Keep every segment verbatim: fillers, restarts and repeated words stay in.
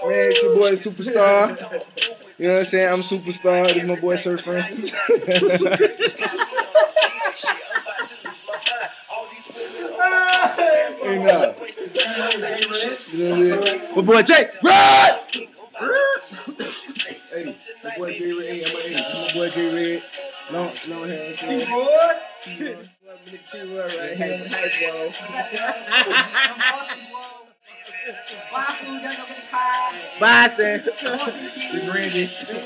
Man, it's your boy Supastarr. You know what I'm saying? I'm Supastarr. This is my boy Sir Francis. Hey, nah. My boy Jay. Run! Hey, my boy J Red. Hey, my boy J Red. Long, long hair. Keyboard. Keyboard right here. Boston. It's Randy.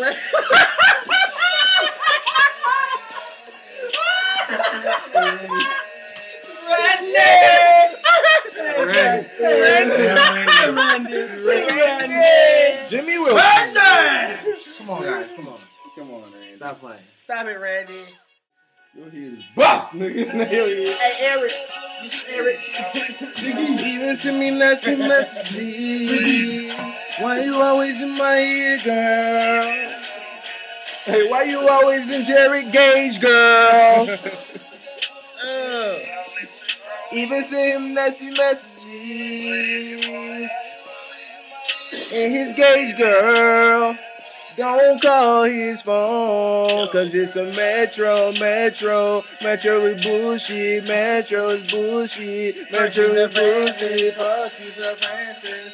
Jimmy Wilson. Come on, guys. Come on. Come on, Randy. Stop playing. Stop it, Randy. Your head is bust, nigga. Hey, Eric. Eric. Even send me nasty messages. Why you always in my ear, girl? Hey, why you always in Jerry Gage, girl? uh, even send him nasty messages. And his Gage, girl. Don't call his phone, cause it's a Metro, Metro, Metro is bullshit, Metro is bullshit, Metro is bullshit, fuck you, Sir Francis.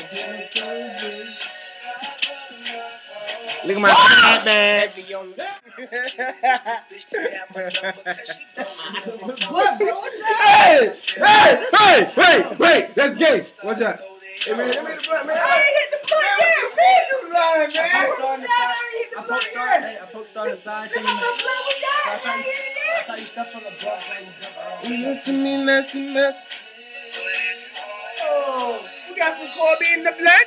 Look at my fat bag. Hey, hey, hey, hey, hey, that's gay. Watch out. Hey, man, let me hit the blunt, man. I ain't hit the blunt yet. Man, you lying, man. I poked Hey, I poked on the side. I thought you stepped on the block. Listen me, nasty mess. Oh, you got some Corby in the blood?